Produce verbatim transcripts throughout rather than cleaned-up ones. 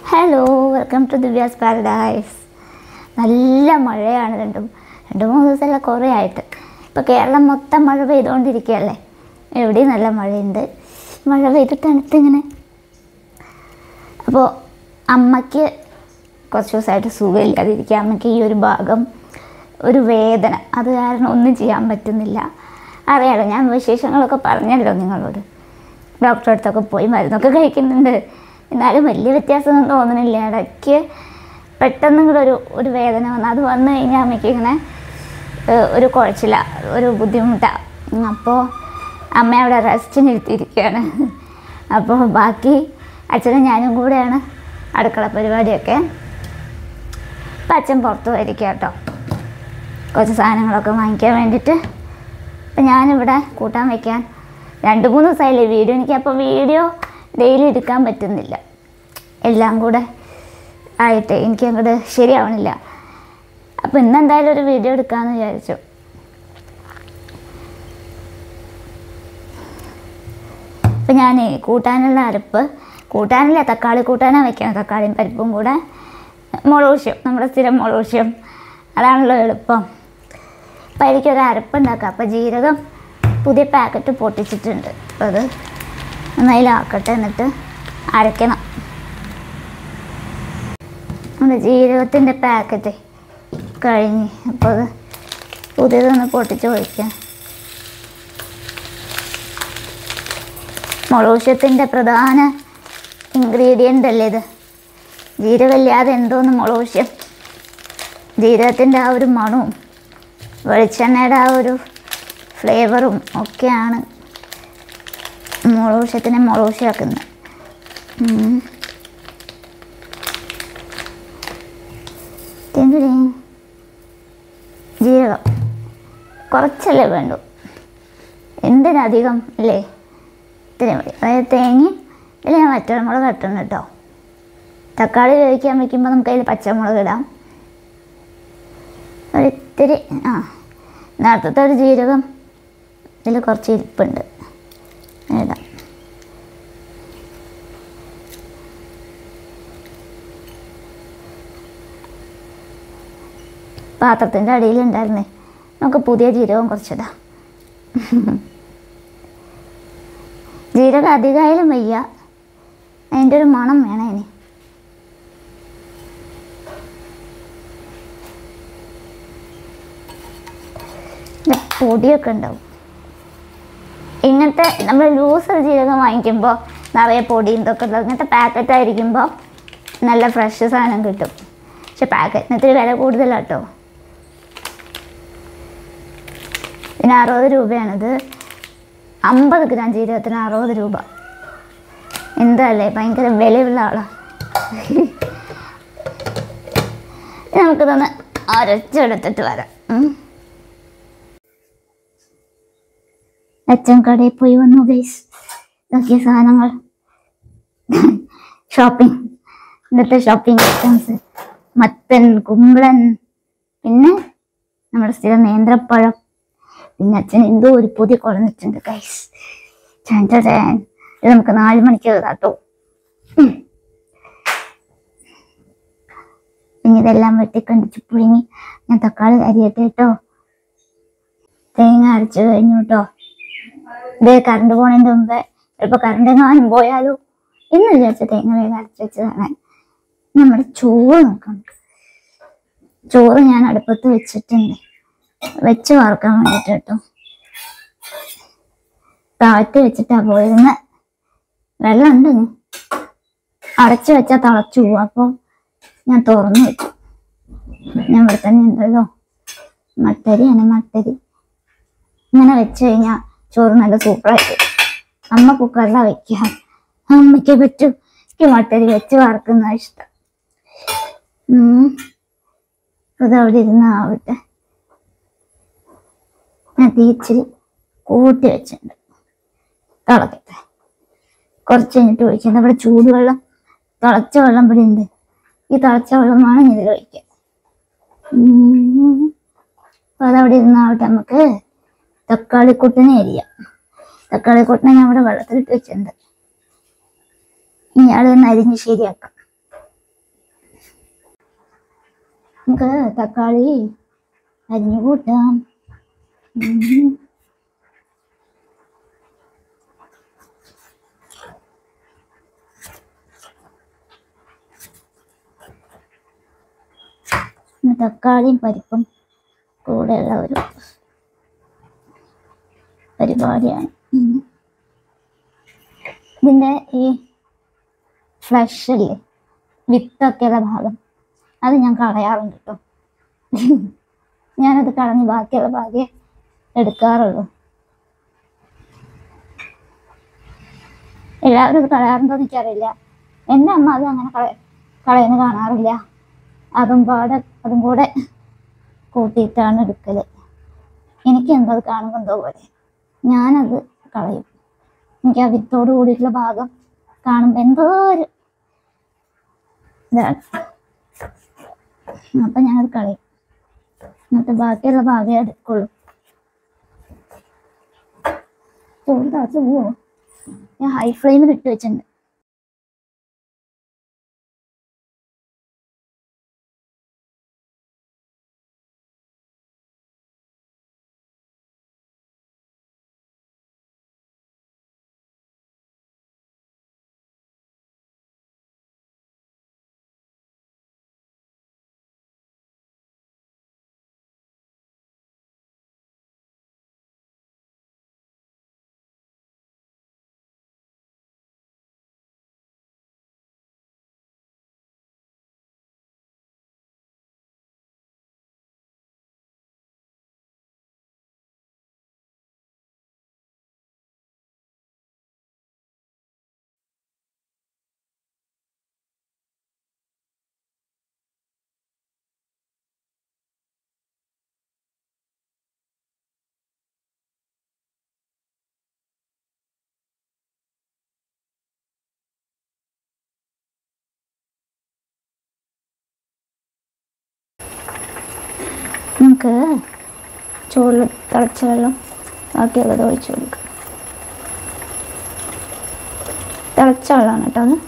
Hello, welcome to Divya's paradise. നല്ല മഴയാണ്. രണ്ടും രണ്ട് മൂന്ന് ദിവസമല്ല, കുറേ ആയിട്ട്. ഇപ്പോൾ കേരളം മൊത്തം മഴ പെയ്തുകൊണ്ടിരിക്കുകയല്ലേ. എവിടെയും നല്ല മഴയുണ്ട്. മഴ പെയ്ത് തണുത്തിങ്ങനെ. അപ്പോൾ അമ്മയ്ക്ക് കുറച്ച് ദിവസമായിട്ട് സുഖമില്ലാതിരിക്കുക. അമ്മയ്ക്ക് ഈ ഒരു ഭാഗം ഒരു വേദന, അത് കാരണം ഒന്നും ചെയ്യാൻ പറ്റുന്നില്ല. അറിയാലോ, ഞാൻ വിശേഷങ്ങളൊക്കെ പറഞ്ഞല്ലോ നിങ്ങളോട്. ഡോക്ടറെ അടുത്തൊക്കെ പോയി മരുന്നൊക്കെ കഴിക്കുന്നുണ്ട്. എന്നാലും വലിയ വ്യത്യാസമൊന്നും തോന്നുന്നില്ല. ഇടയ്ക്ക് പെട്ടെന്ന് കൂടെ ഒരു ഒരു വേദന വന്നു. അത് വന്നു കഴിഞ്ഞാൽ അമ്മയ്ക്ക് ഇങ്ങനെ ഒരു കുഴച്ചില്ല, ഒരു ബുദ്ധിമുട്ടാണ്. അപ്പോൾ അമ്മ അവിടെ റെസ്റ്റിന് ഇരുത്തിയിരിക്കുകയാണ്. അപ്പോൾ ബാക്കി അച്ഛനും ഞാനും കൂടെയാണ് അടുക്കള പരിപാടിയൊക്കെ. അപ്പം അച്ഛൻ പുറത്ത് പോയിരിക്കുക കേട്ടോ, കുറച്ച് സാധനങ്ങളൊക്കെ വാങ്ങിക്കാൻ വേണ്ടിയിട്ട്. അപ്പം ഞാനിവിടെ കൂട്ടാൻ വയ്ക്കാൻ രണ്ട് മൂന്ന് ദിവസമായില്ലേ വീഡിയോ. എനിക്കപ്പോൾ വീഡിയോ ഡെയിലി എടുക്കാൻ പറ്റുന്നില്ല. എല്ലാം കൂടെ ആയിട്ട് എനിക്ക് അങ്ങോട്ട് ശരിയാവണില്ല. അപ്പോൾ ഇന്നെന്തായാലും ഒരു വീഡിയോ എടുക്കാമെന്ന് വിചാരിച്ചു. അപ്പം ഞാൻ കൂട്ടാനുള്ള അരപ്പ്, കൂട്ടാനില്ല തക്കാളി കൂട്ടാനാണ് വയ്ക്കണം. തക്കാളിയും പരിപ്പും കൂടെ മുളകുശ്യം, നമ്മുടെ സ്ഥിരം മുളകുശ്യം, അതാണല്ലോ എളുപ്പം. അപ്പം എനിക്കൊരു അരപ്പ് ഉണ്ടാക്കാം. അപ്പോൾ ജീരകം പുതിയ പാക്കറ്റ് പൊട്ടിച്ചിട്ടുണ്ട്. അപ്പോൾ അത് ഒന്നതിലാക്കട്ടെ, എന്നിട്ട് അരയ്ക്കണം. നമ്മുടെ ജീരകത്തിൻ്റെ പാക്കറ്റ് കഴിഞ്ഞ്, അപ്പോൾ അത് പുതിയതൊന്ന് പൊട്ടിച്ച് ഒഴിക്കാം. മുളകുശ്യത്തിൻ്റെ പ്രധാന ഇൻഗ്രീഡിയൻ്റ് അല്ലേ ഇത്. ജീരകമില്ലാതെ എന്തോന്ന് മുളകുശ്യം. ജീരകത്തിൻ്റെ ആ ഒരു മണവും വെളിച്ചെണ്ണയുടെ ആ ഒരു ഫ്ലേവറും ഒക്കെയാണ് മുളകുശ്യത്തിനെ മുളകുശ്യമാക്കുന്നത്. ജീരകം കുറച്ചല്ലേ വേണ്ടു, എന്തിനധികം അല്ലേ, ഇത്രയും മതി. അതായത് തേങ്ങയും ഇതിൽ ഞാൻ വറ്റൽമുളക് ഇട്ടണം കേട്ടോ. തക്കാളി വേവിക്കാൻ വയ്ക്കുമ്പോൾ നമുക്ക് അതിൽ പച്ചമുളക് ഇടാം. ഒരിത്തിരി ആ നേരത്തെ ഒരു ജീരകം ഇതിൽ കുറച്ച് ഇരിപ്പുണ്ട്, ഇടാം. പാത്രത്തിൻ്റെ അടിയിലുണ്ടായിരുന്നേ, നമുക്ക് പുതിയ ജീരകം കുറച്ചിടാം. ജീരകം അധികമായാലും വയ്യ, അതിൻ്റെ ഒരു മണം വേണം ഇനി. പൊടിയൊക്കെ ഉണ്ടാവും. ഇങ്ങനത്തെ നമ്മൾ ലൂസ് ജീരകം വാങ്ങിക്കുമ്പോൾ നിറയെ പൊടിയും ഇതൊക്കെ ഉള്ളത്. ഇങ്ങനത്തെ പാക്കറ്റ് ആയിരിക്കുമ്പോൾ നല്ല ഫ്രഷ് സാധനം കിട്ടും. പക്ഷെ പാക്കറ്റിന് ഇത്തിരി വില കൂടുതലാണ് കേട്ടോ. പിന്നെ അറുപത് രൂപയാണിത്. അമ്പത് ഗ്രാം ജീരകത്തിന് അറുപത് രൂപ. എന്തല്ലേ, ഭയങ്കര വിലയുള്ള ആളാണ്. നമുക്കിതൊന്ന് അരച്ചെടുത്തിട്ട് വരാം. അച്ഛൻ കടയിൽ പോയി വന്നു ഗൈസ്. നോക്കിയ സാധനങ്ങൾ, ഷോപ്പിംഗ്, ഇന്നത്തെ ഷോപ്പിംഗ് ഐറ്റംസ്, മത്തൻ, കുമ്പളൻ, പിന്നെ നമ്മുടെ സ്ഥിരം നേന്ത്രപ്പഴം, പിന്നെ അച്ഛൻ എന്തോ ഒരു പൊതി കുറഞ്ഞിട്ടുണ്ട് ഗൈസ്. ചാൻ ഇത് നമുക്ക് നാല് മണിക്ക് കേട്ടോ. പിന്നെ ഇതെല്ലാം വെട്ടിക്കണ്ടിച്ച് പുഴുങ്ങി ഞാൻ തക്കാളി അരിയട്ടെ കേട്ടോ. തേങ്ങ അരച്ച് കഴിഞ്ഞു കേട്ടോ. ഇതേ കറണ്ട് പോണതിൻ്റെ മുമ്പേ ചിലപ്പോൾ കറണ്ട് എങ്ങാനും പോയാലോ എന്ന് വിചാരിച്ച തേങ്ങ വേഗം അരച്ച് വെച്ചതാണ്. നമ്മുടെ ചോറ് നോക്കാം. ചോറ് ഞാൻ അടുപ്പത്ത് വെച്ചിട്ടുണ്ട്, വെച്ച് വറുക്കാൻ വേണ്ടിയിട്ട് കേട്ടോ. താഴ്ത്തി വെച്ചിട്ടാണ് പോയിരുന്നത്. വെള്ളം ഉണ്ട്, അടച്ചു വെച്ചാൽ തിളച്ചു പോവും. അപ്പോൾ ഞാൻ തുറന്നു വെച്ചു. ഞാൻ ഇവിടെ തന്നെ ഉണ്ടല്ലോ മട്ടരിയാണ്, മട്ടരി. ഇങ്ങനെ വെച്ച് കഴിഞ്ഞാൽ ചോറ് നല്ല സൂപ്പറായിട്ട്. അമ്മ കുക്കറിലാണ് വയ്ക്കുക, അമ്മയ്ക്ക് പറ്റും. എനിക്ക് മട്ടരി വെച്ച് വറുക്കുന്ന ഇഷ്ടം. അതവിടെ ഇരുന്നാവട്ടെ. ഞാൻ തീച്ചിരി കൂട്ടി വെച്ചിട്ടുണ്ട്, തിളക്കട്ടെ. കുറച്ച് കഴിഞ്ഞിട്ട് ഒഴിക്കാം. അവിടെ ചൂടുവെള്ളം, തിളച്ച വെള്ളം ഇവിടെ ഉണ്ട്. ഈ തിളച്ച വെള്ളമാണ് ഇതിൽ ഒഴിക്കുക. അപ്പോൾ അതവിടെ ഇരുന്നാവട്ടെ. നമുക്ക് തക്കാളിക്കൂട്ടിനെ അരിയാം. തക്കാളിക്കൂട്ടിനെ ഞാൻ ഇവിടെ വെള്ളത്തിലിട്ട് വെച്ചിട്ടുണ്ട്. ഇനി അതൊന്ന് അരിഞ്ഞ് ശരിയാക്കാം. നമുക്ക് തക്കാളി അരിഞ്ഞു കൂട്ടാം. തക്കാളിയും പരിപ്പും കൂടെയുള്ള ഒരു പരിപാടിയാണ്. ഇതിൻ്റെ ഈ ഫ്ലഷല്ലേ, വിത്തൊക്കെയുള്ള ഭാഗം, അത് ഞാൻ കളയാറുണ്ട് കേട്ടോ. ഞാനത് കളഞ്ഞ് ബാക്കിയുള്ള ഭാഗമേ എടുക്കാറുള്ളൂ. എല്ലാവരും അത് കളയാറുണ്ടോ എന്ന് എനിക്കറിയില്ല. എൻ്റെ അമ്മ അത് അങ്ങനെ കള കളയുന്ന കാണാറില്ല. അതും പാടെ അതും കൂടെ കൂട്ടിയിട്ടാണ് എടുക്കൽ. എനിക്ക് എന്തോ അത് കാണുമ്പോൾ എന്തോ പോലെ ഞാനത് കളയും. എനിക്ക് ആ വിത്തോട് കൂടിയിട്ടുള്ള ഭാഗം കാണുമ്പോൾ എന്തോ ഒരു ഇതാണ്. അപ്പം ഞാനത് കളയും. എന്നിട്ട് ബാക്കിയുള്ള ഭാഗമേ എടുക്കുള്ളൂ. ചോറ് തിളച്ച് പോവോ? ഞാൻ ഹൈ ഫ്ലെയിമിൽ ഇട്ട് വെച്ചിട്ടുണ്ട്. നമുക്ക് ചോറിൽ തിളച്ച വെള്ളം ബാക്കിയുള്ളത് ഒഴിച്ചു കൊടുക്കാം. തിളച്ച വെള്ളമാണ് കേട്ടോ അത്.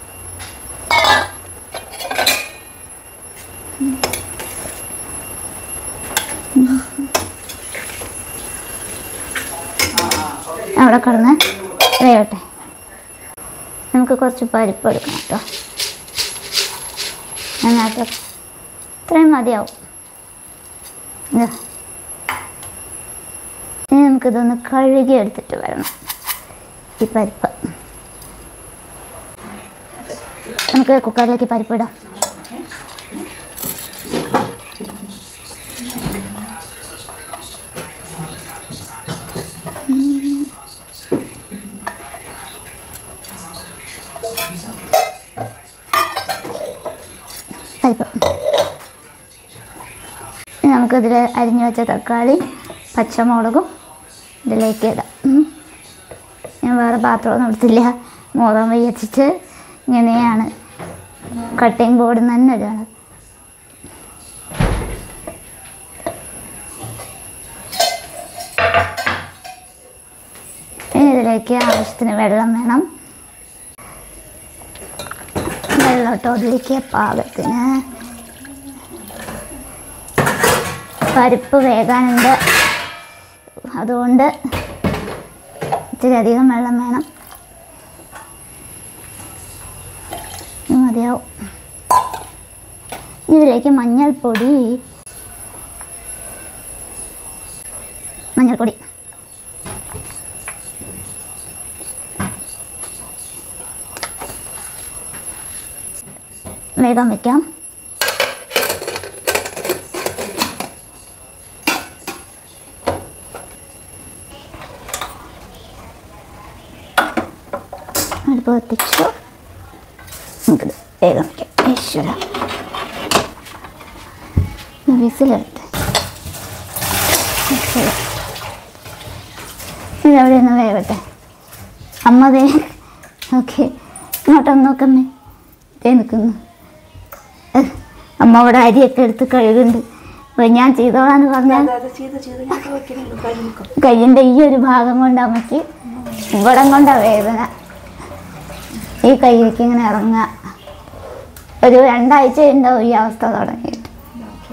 അവിടെ കിടന്ന് വേവട്ടെ. നമുക്ക് കുറച്ച് പരിപ്പ് എടുക്കണം കേട്ടോ. അതിനകത്ത് ഇത്രയും മതിയാവും. ഇനി നമുക്കിതൊന്ന് കഴുകി എടുത്തിട്ട് വരണം ഈ പരിപ്പ്. നമുക്ക് കുക്കറിലേക്ക് പരിപ്പിടാം. പരിപ്പ് നമുക്കിതിൽ അരിഞ്ഞു വെച്ച തക്കാളി പച്ചമുളകും ഇതിലേക്ക് ഇടാം. ഞാൻ വേറെ പാത്രമൊന്നും എടുത്തില്ല. മോദം വയ്യച്ചിട്ട് ഇങ്ങനെയാണ് കട്ടിങ് ബോർഡിൽ നിന്ന് തന്നെ ഇടാണ്. ഇനി ഇതിലേക്ക് ആവശ്യത്തിന് വെള്ളം വേണം. വെള്ളം ഇട്ടോ അതിലേക്ക് പാകത്തിന്. പരിപ്പ് വേകാനുണ്ട്, അതുകൊണ്ട് ഇത്തിരി അധികം വെള്ളം വേണം. മതിയാവും. ഇതിലേക്ക് മഞ്ഞൾപ്പൊടി മഞ്ഞൾപ്പൊടി വേഗം വയ്ക്കാം. അടുപ്പ് കത്തിച്ചു. നമുക്കിത് വേഗം വയ്ക്കാം. ഈശ്വര വിസിലെടുത്ത് ഇതവിടെ നിന്ന് വേവട്ടെ. അമ്മ ദേ ഓക്കെ ഇങ്ങോട്ടൊന്ന് നോക്കമ്മേ. ദേ നിൽക്കുന്നു അമ്മ. അവിടെ അരിയൊക്കെ എടുത്ത് കഴുകുന്നുണ്ട്. അപ്പോൾ ഞാൻ ചെയ്തോളാന്ന് പറഞ്ഞാൽ കയ്യിൻ്റെ ഈ ഒരു ഭാഗം കൊണ്ട് അമ്മയ്ക്ക് ഇവിടം കൊണ്ടാണ് വേദന. ഈ കയ്യിലേക്ക് ഇങ്ങനെ ഇറങ്ങുക. ഒരു രണ്ടാഴ്ച ഉണ്ടാവും ഈ അവസ്ഥ തുടങ്ങിയിട്ട്.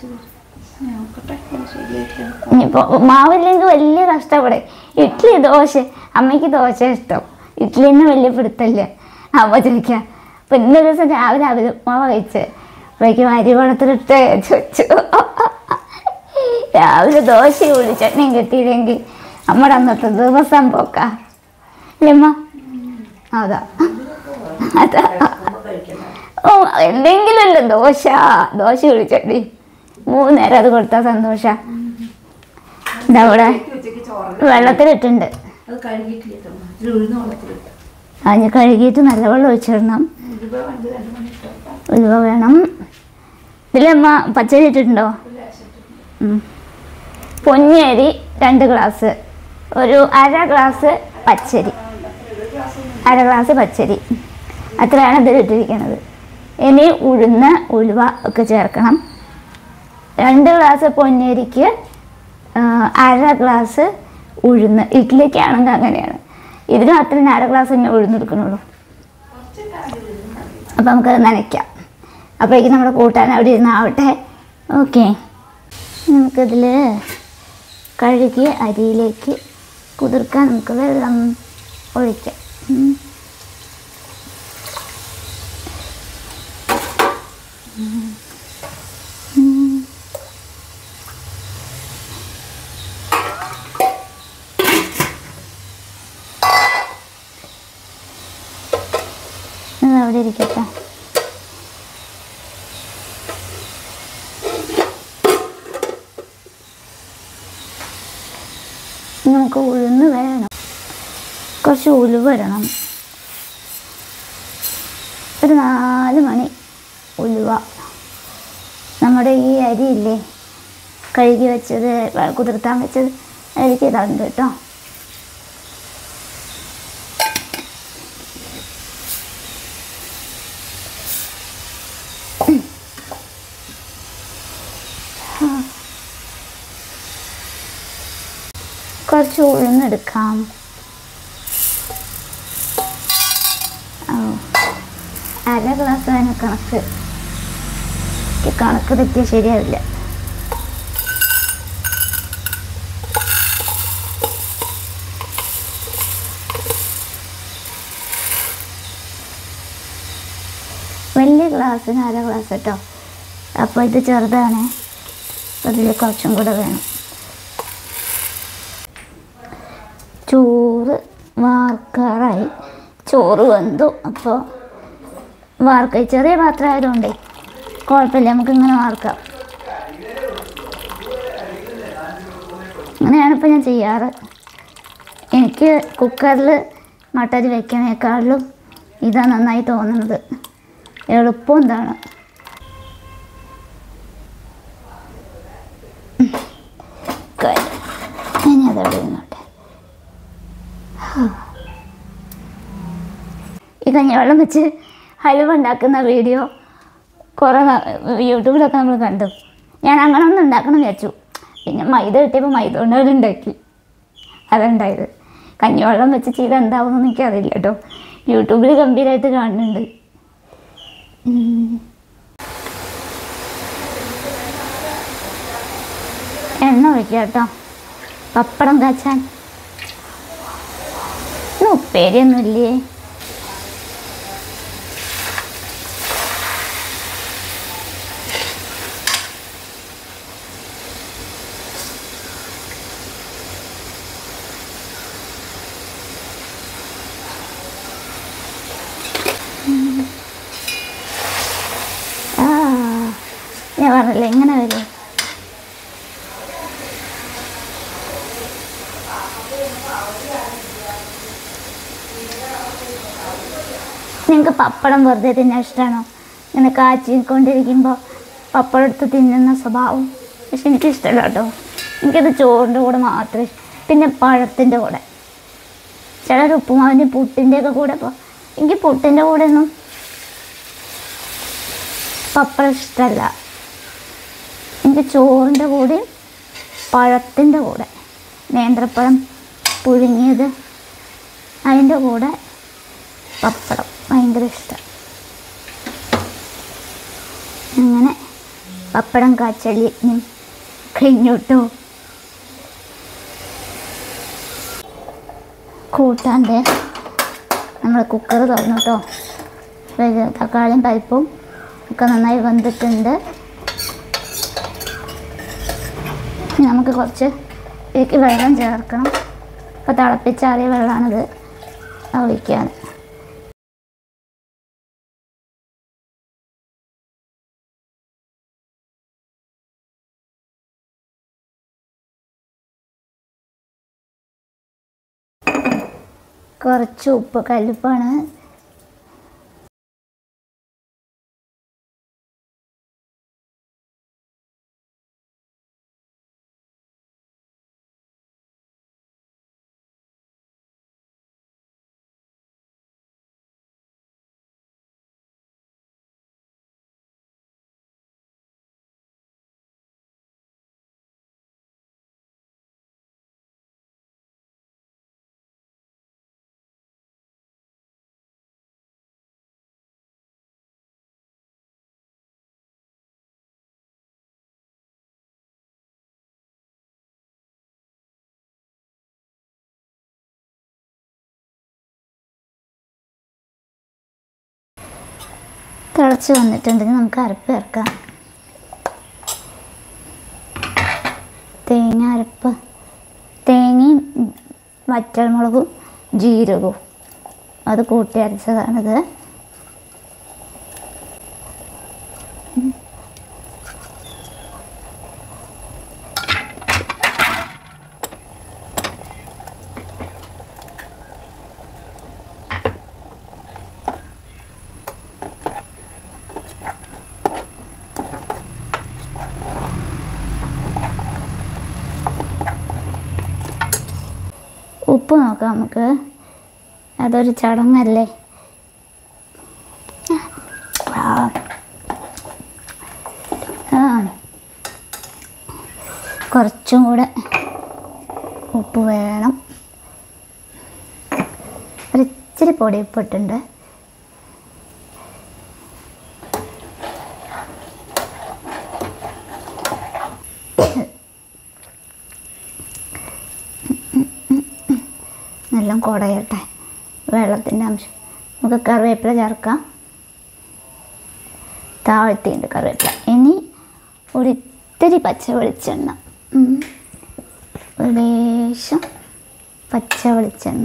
ഇനിയിപ്പോൾ മാവില്ലെങ്കിൽ വലിയ കഷ്ടപ്പെടും. ഇഡ്ഡലി ദോശ, അമ്മയ്ക്ക് ദോശ ഇഷ്ടം, ഇഡ്ഡലി തന്നെ വലിയ പിടുത്തല്ല. അമ്മ ചോദിക്കാം. അപ്പം ഇന്നൊരു ദിവസം രാവിലെ അവര് ഉപ്മാവ് കഴിച്ച് അപ്പോഴേക്കും അരി വെള്ളത്തിലിട്ട് ചോദിച്ചു. രാവിലെ ദോശ കൂടി ചട്നിയും കിട്ടിയില്ലെങ്കിൽ നമ്മുടെ അന്നത്തെ ദിവസം പോക്കാ അല്ലേ അമ്മ? അതാ അതാ ഓ എന്തെങ്കിലും അല്ല, ദോശ ദോശ കൂടി ചട്നി മൂന്ന് നേരം അത് കൊടുത്താൽ സന്തോഷ. ഇതവിടെ വെള്ളത്തിലിട്ടുണ്ട്, അതിന് കഴുകിയിട്ട് നല്ല വെള്ളം ഒഴിച്ചിടണം. ഉലുവ വേണം. ഇതിലമ്മ പച്ചരി ഇട്ടിട്ടുണ്ടോ? പൊന്നിയരി രണ്ട് ഗ്ലാസ്, ഒരു അര ഗ്ലാസ് പച്ചരി, അര ഗ്ലാസ് പച്ചരി അത്രയാണ് ഇതിലിട്ടിരിക്കുന്നത്. ഇനി ഉഴുന്ന് ഉലുവ ഒക്കെ ചേർക്കണം. രണ്ട് ഗ്ലാസ് പൊന്നിയരിക്ക് അര ഗ്ലാസ് ഉഴുന്ന്. ഇഡ്ഡലിക്കാണെങ്കിൽ അങ്ങനെയാണ്. ഇതിന് അത്രയും അര ഗ്ലാസ് തന്നെ ഉഴുന്നെടുക്കണുള്ളൂ. അപ്പം നമുക്കത് നനയ്ക്കാം. അപ്പോഴേക്കും നമ്മുടെ കൂട്ടാൻ അവിടെ ഇരുന്നാവട്ടെ. ഓക്കെ, നമുക്കിതിൽ കഴുകിയ അരിയിലേക്ക് കുതിർക്കാൻ നമുക്ക് വെള്ളം ഒഴിക്കാം. അവിടെ ഇരിക്കട്ടെ. നമുക്ക് ഉഴുന്ന് വേണം, കുറച്ച് ഉലുവ ഇടണം. ഒരു നാല് മണി ഉലുവ. നമ്മുടെ ഈ അരിയില്ലേ കഴുകി വെച്ചത്, കുതിർത്താൻ വെച്ചത്, അരിക്ക് ഇതുണ്ട് കേട്ടോ. കുറച്ച് ഉഴുന്നെടുക്കാം. അര ഗ്ലാസ് അതിന് കണക്ക് കണക്ക് തെറ്റിയ ശരിയാവില്ല. വലിയ ഗ്ലാസ്സിന് അര ഗ്ലാസ് കേട്ടോ. അപ്പോൾ ഇത് ചെറുതാണ്, അതിൽ കുറച്ചും കൂടെ വേണം. ചോറ് വാർക്കാറായി. ചോറ് വെന്തു. അപ്പോൾ വാർക്ക ചെറിയ പാത്രം ആയതുകൊണ്ടേ കുഴപ്പമില്ല, നമുക്കിങ്ങനെ വാർക്കാം. അങ്ങനെയാണിപ്പോൾ ഞാൻ ചെയ്യാറ്. എനിക്ക് കുക്കറിൽ മട്ടരി വയ്ക്കണേക്കാളും ഇതാ നന്നായി തോന്നുന്നത്. എളുപ്പം എന്താണ് ഇനി അതവിടെ ഇരുന്നോട്ടെ. ഈ കഞ്ഞിവെള്ളം വെച്ച് ഹലുവ ഉണ്ടാക്കുന്ന വീഡിയോ കുറേ യൂട്യൂബിലൊക്കെ നമ്മൾ കണ്ടു. ഞാൻ അങ്ങനെ ഒന്നും ഉണ്ടാക്കണം വിചാരിച്ചു. പിന്നെ മൈദ കിട്ടിയപ്പോൾ മൈദ കൊണ്ട് ഉണ്ടാക്കി. അതുണ്ടായത്. കഞ്ഞിവെള്ളം വെച്ച് ചെയ്ത് എന്താവുമെന്ന് എനിക്കറിയില്ല കേട്ടോ. യൂട്യൂബിൽ ഗംഭീരമായിട്ട് കാണുന്നുണ്ട്. എണ്ണ ഒഴിക്കുക കേട്ടോ, പപ്പടം കാച്ചാൻ. ഉപ്പേരിയൊന്നുമില്ലേ? ആ ഞാൻ പറഞ്ഞില്ലേ എങ്ങനെ വരും. നിങ്ങൾക്ക് പപ്പടം വെറുതെ തിന്നാൻ ഇഷ്ടമാണോ? ഇങ്ങനെ കാച്ചിക്കൊണ്ടിരിക്കുമ്പോൾ പപ്പടം എടുത്ത് തിന്നുന്ന സ്വഭാവം. പക്ഷെ എനിക്കിഷ്ടമല്ല കേട്ടോ. എനിക്കത് ചോറിൻ്റെ കൂടെ മാത്രമേ, പിന്നെ പഴത്തിൻ്റെ കൂടെ, ചിലർ ഉപ്പുമാവിൻ്റെ പുട്ടിൻ്റെയൊക്കെ കൂടെ. ഇപ്പോൾ എനിക്ക് പുട്ടിൻ്റെ കൂടെ ഒന്നും പപ്പടം ഇഷ്ടമല്ല. എനിക്ക് ചോറിൻ്റെ കൂടെയും പഴത്തിൻ്റെ കൂടെ, നേന്ത്രപ്പഴം പുഴുങ്ങിയത് അതിൻ്റെ കൂടെ പപ്പടം ഭയങ്കര ഇഷ്ടം. അങ്ങനെ പപ്പടം കാച്ചലി കഴിഞ്ഞു കേട്ടോ. കൂട്ടാണ്ട് നമ്മൾ കുക്കർ തുറന്നു കേട്ടോ. തക്കാളിയും പരിപ്പും ഒക്കെ നന്നായി വെന്തിട്ടുണ്ട്. ഇനി നമുക്ക് കുറച്ച് ഇതിലേക്ക് വെള്ളം ചേർക്കണം. അപ്പോൾ തിളപ്പിച്ചാറിയ വെള്ളമാണിത് ഒഴിക്കാൻ. കുറച്ച് ഉപ്പ്, കല്ലുപ്പാണ്. തിളച്ച് വന്നിട്ടുണ്ടെങ്കിൽ നമുക്ക് അരപ്പ് ചേർക്കാം. തേങ്ങ അരപ്പ്, തേങ്ങയും വറ്റൽമുളകും ജീരകവും അത് കൂട്ടി അരച്ചതാണിത്. ഉപ്പ് നോക്കാം നമുക്ക്, അതൊരു ചടങ്ങല്ലേ. ആ കുറച്ചും കൂടെ ഉപ്പ് വേണം. ഒരിച്ചിരി പൊടി ഉപ്പിട്ടുണ്ട്. എല്ലാം കുടയട്ടെ വെള്ളത്തിൻ്റെ അംശം. നമുക്ക് കറിവേപ്പില ചേർക്കാം. താഴ്ത്തിയുണ്ട് കറിവേപ്പില. ഇനി ഒരിത്തിരി പച്ച വെളിച്ചെണ്ണ, ലേശം പച്ച വെളിച്ചെണ്ണ,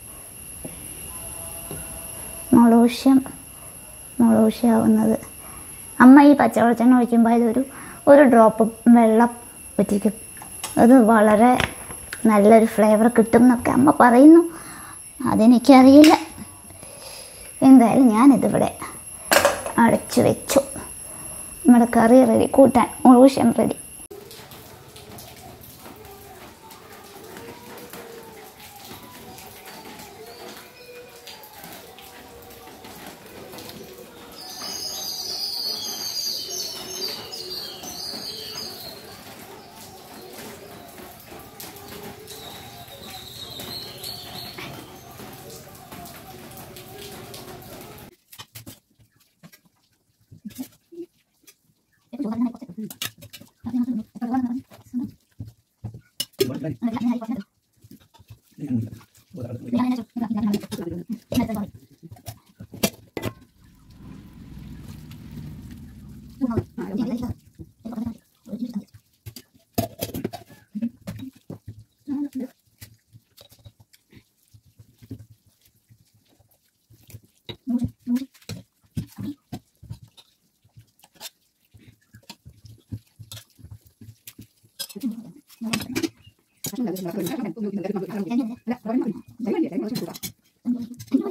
മുളൂശ്യം മുളൂശ്യാവുന്നത്. അമ്മ ഈ പച്ച വെളിച്ചെണ്ണ ഒഴിക്കുമ്പോൾ ഇതൊരു ഒരു ഡ്രോപ്പ് വെള്ളം ഒറ്റിക്കും. അത് വളരെ നല്ലൊരു ഫ്ലേവർ കിട്ടും എന്നൊക്കെ അമ്മ പറയുന്നു. അതെനിക്കറിയില്ല. എന്തായാലും ഞാനിതിവിടെ അടച്ചു വെച്ചു. നമ്മുടെ കറി റെഡി, കൂട്ടാൻ മുളൂശ്യം റെഡി.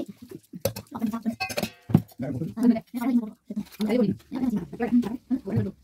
Đấy.